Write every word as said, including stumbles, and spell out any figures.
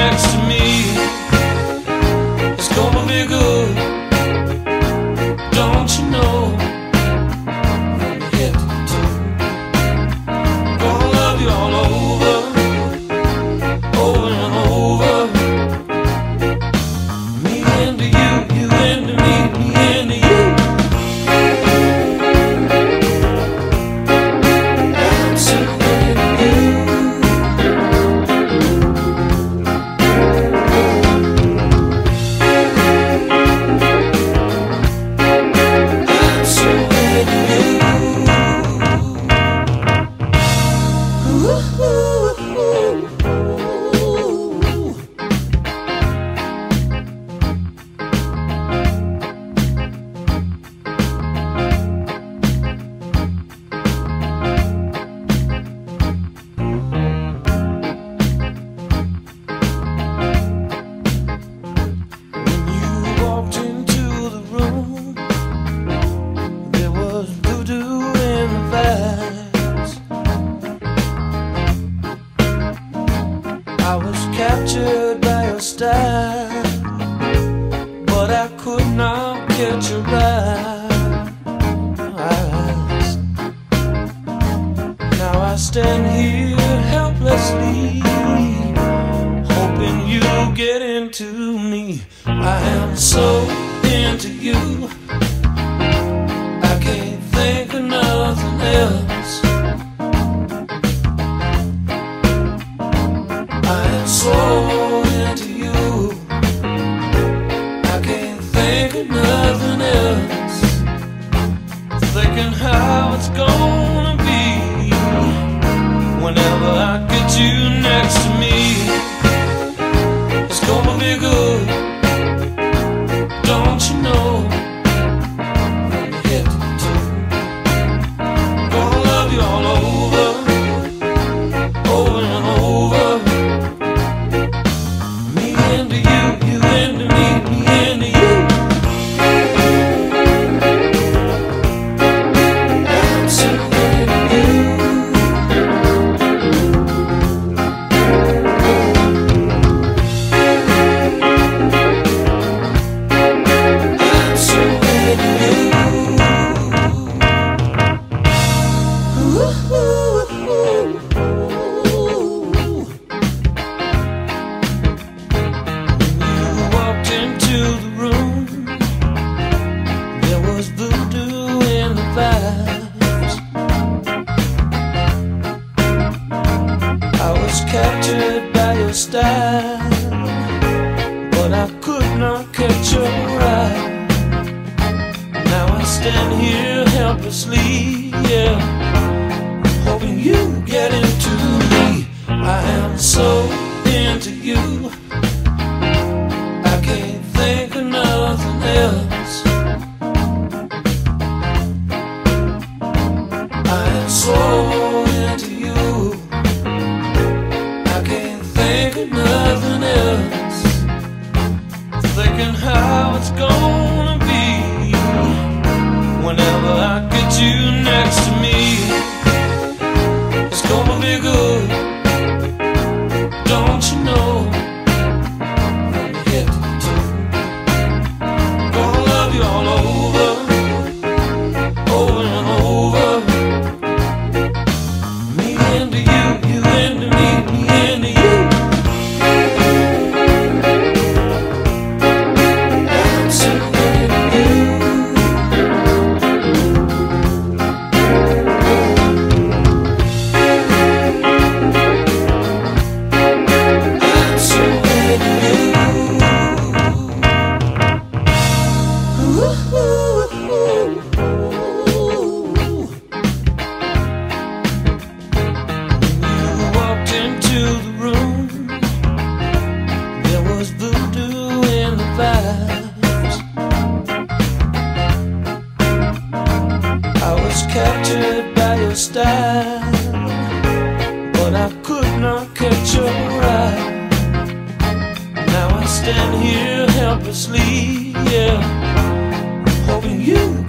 next to me. It's gonna be good, don't you know? From head to toe, gonna love you all over, over and over. Me into you, you into me, me into you. I'm so into you. I'm so into you. Ooh, ooh, ooh. When you walked into the room, there was voodoo in the vibes. I was captured by your style, but I could not catch your eyes. Now I stand here helplessly, hoping you'll get into me. I am so into you, I can't think of nothing else. I am so into you, I can't think of nothing else. Thinking how it's gonna be whenever I get you next to me. It's gonna be good, don't you know? From head to toe, gonna love you all over, over and over. Me into you, you into me, me into you. I'm so into you. I'm so into you. Ooh, ooh, ooh. When you walked into the room, there was voodoo in the vibes. I was captured by your style, but I could not catch your eye. Now I stand here helplessly, yeah, hoping you get into me. I am so into you, I can't think of nothing else. I am so into you, I can't think of nothing else. Thinking how it's gonna be whenever I get you next to me. It's gonna be good, don't you know? From head to toe, gonna love you all over, over and over. Me into you, you into me, me into you. I'm so into you. I'm so into you. Ooh, ooh, ooh. When you walked into the room, there was voodoo in the vibes. I was captured by your style, but I could not catch your eye. Now I stand here helplessly, yeah, hoping you